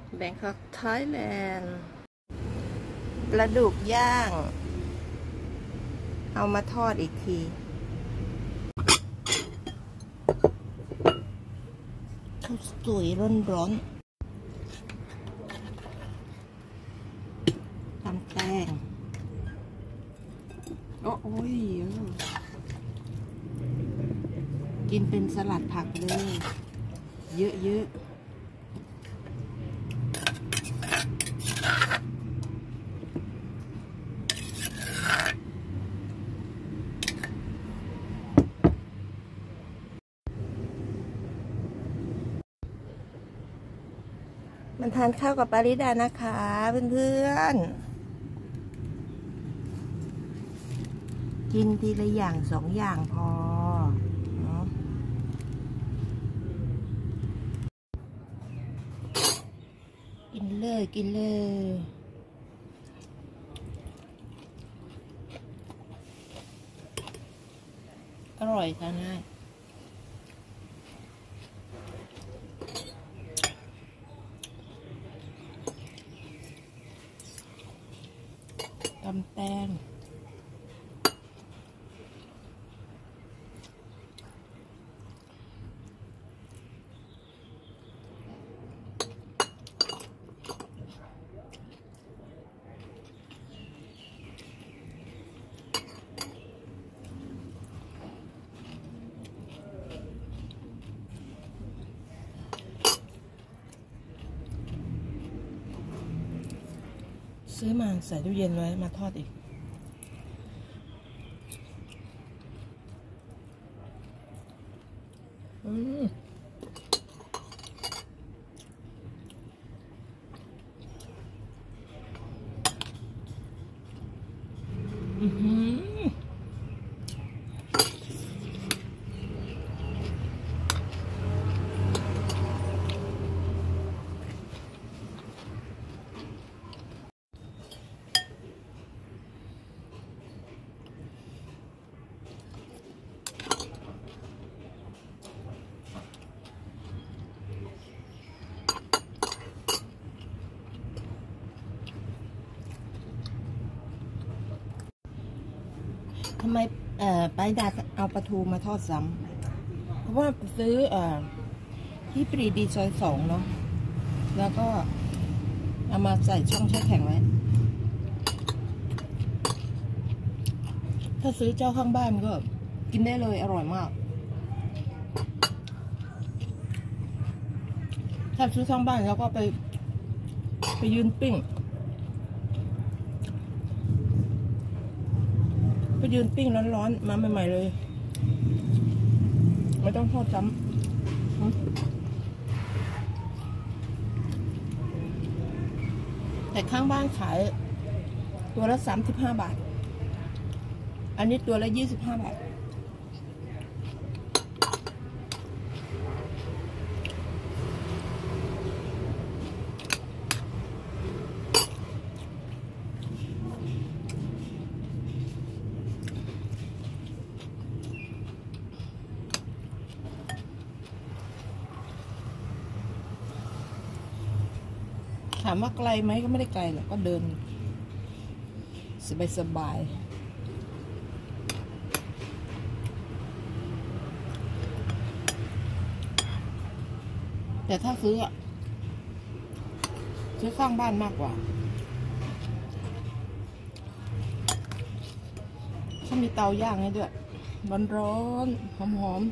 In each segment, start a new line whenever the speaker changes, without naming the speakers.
แบงคอกไทยแลนด์ปลาดุกย่างเอามาทอดอีกทีข้าวสวยร้อนๆทำแป้งโอ้ยกินเป็นสลัดผักเลยเยอะๆมันทานข้าวกับปาริดานะคะเพื่อนๆกินทีละอย่าง2 อย่างพอเนาะกินเลยอร่อยค่ะง่ายตำแตงซื้อมาใส่ตู้เย็นไว้มาทอดอีกทำไมไปดาเอาปลาทูมาทอดซ้ำเพราะว่าซื้อที่ปรีดีซอย2เนาะแล้วก็เอามาใส่ช่องแช่แข็งไว้ถ้าซื้อเจ้าข้างบ้านก็กินได้เลยอร่อยมากถ้าซื้อข้างบ้านแล้วก็ไปยืนปิ้งร้อนๆมาใหม่ๆเลยไม่ต้องทอดซ้ำแต่ข้างบ้านขายตัวละ35 บาทอันนี้ตัวละ25 บาทถามว่าไกลไหมก็ไม่ได้ไกลหรอกก็เดินสบายแต่ถ้าซื้อข้างบ้านมากกว่าเขามีเตาย่างให้ด้วยร้อนๆหอม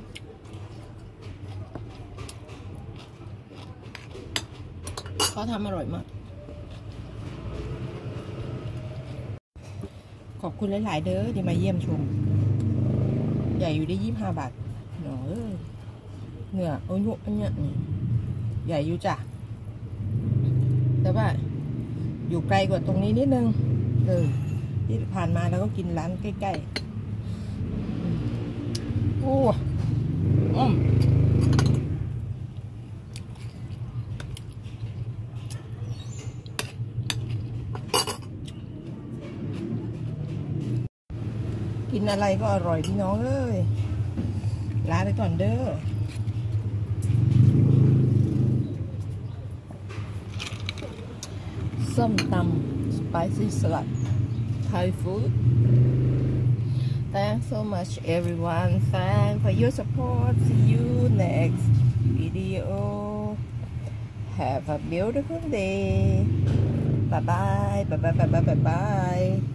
ๆเขาทำอร่อยมากขอบคุณหลายๆเด้อที่มาเยี่ยมชมใหญ่อยู่ได้25 บาทเนาะเนื้อโอ้ยอันเนี้ยใหญ่อยู่จ้ะแต่ว่าอยู่ไกลกว่าตรงนี้นิดนึงที่ผ่านมาแล้วก็กินร้านใกล้ๆโอ้กินอะไรก็อร่อยพี่น้องเอ้ยลาไปก่อนเด้อส้มตำ spicy salad Thai food thanks so much everyone thanks for your support see you next video have a beautiful day bye bye bye bye bye bye bye bye